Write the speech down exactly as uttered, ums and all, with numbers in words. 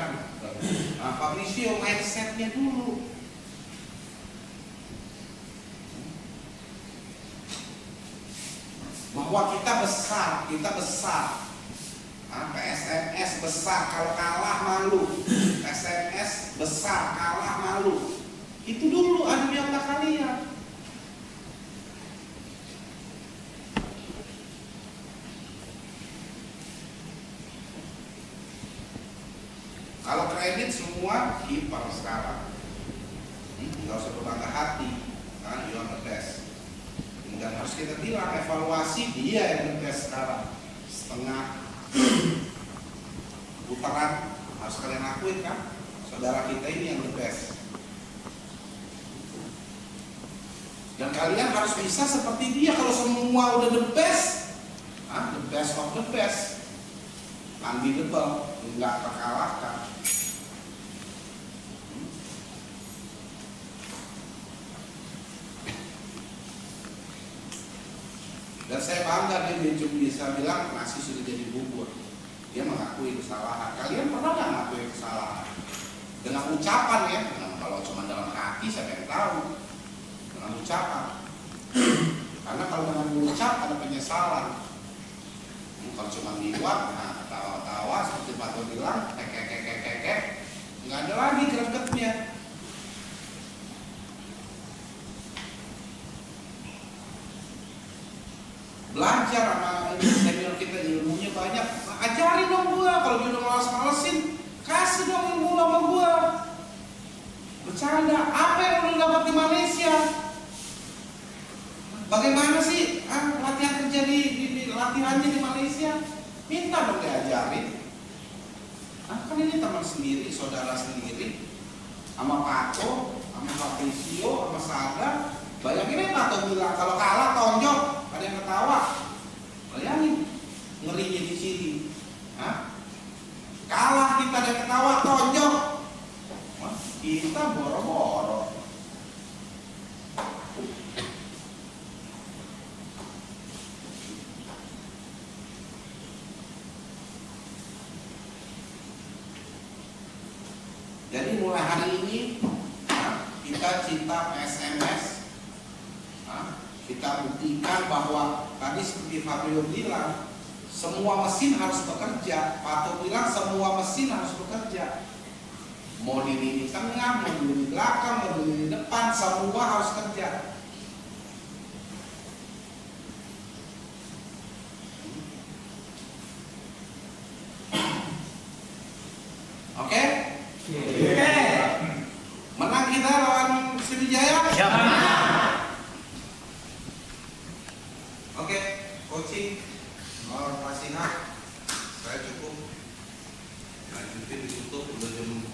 kan. Nah, Fabrizio mindsetnya dulu. Bahwa kita besar, kita besar. Nah, P S M S besar, kalau kalah malu. P S M S besar, kalah malu. Itu dulu ada di otak kalian. Kalau kredit semua kiper sekarang, hmm, nggak usah berbangga hati, kan you are the best. Dan harus kita bilang evaluasi dia yang the best sekarang. Setengah putaran harus kalian akuin kan, saudara kita ini yang the best. Dan kalian harus bisa seperti dia. Kalau semua udah the best, ah, the best of the best, unbeatable, nggak terkalahkan. Dan saya bangga dia cuma bisa bilang nasi sudah jadi bubur. Dia mengakui kesalahan. Kalian pernah nggak mengakui kesalahan? Dengan ucapan ya. Nah, kalau cuma dalam hati saya yang tahu. Dengan ucapan. Karena kalau dengan ucap ada penyesalan. Kalau cuma di luar, nah tawa-tawa seperti Pak Toto bilang, kek kek kek kek kek, nggak ada lagi gregetnya. Belajar sama senior kita, ilmunya banyak, ajarin dong gua. Kalau dia udah males-malesin, kasih dong ilmu sama gua. Bercanda, apa yang lu dapat di Malaysia? Bagaimana sih ah, latihan kerja di, di, di latihannya di Malaysia? Minta dong diajarin. Ah, kan ini teman sendiri, saudara sendiri, sama Pato, sama Fabrizio, sama Sada. Bayangin aja Pato bilang kalau kalah tonjok, ada yang ketawa. Bayangin ngerinya di sini. Hah? Kalah kita ada yang ketawa tonjok. Wah, kita boro-boro. Jadi mulai hari ini nah, kita cinta P S M S, nah, kita buktikan bahwa tadi seperti Fabio bilang, semua mesin harus bekerja. Pato bilang semua mesin harus bekerja. Mau di lini tengah, mau di lini belakang, mau di lini depan, semua harus kerja. Oke? Okay? Oke, okay. Menang kita lawan Sriwijaya? Ya. Oke, okay. Coaching, Nur Pasina, saya cukup lanjutin ditutup udah jam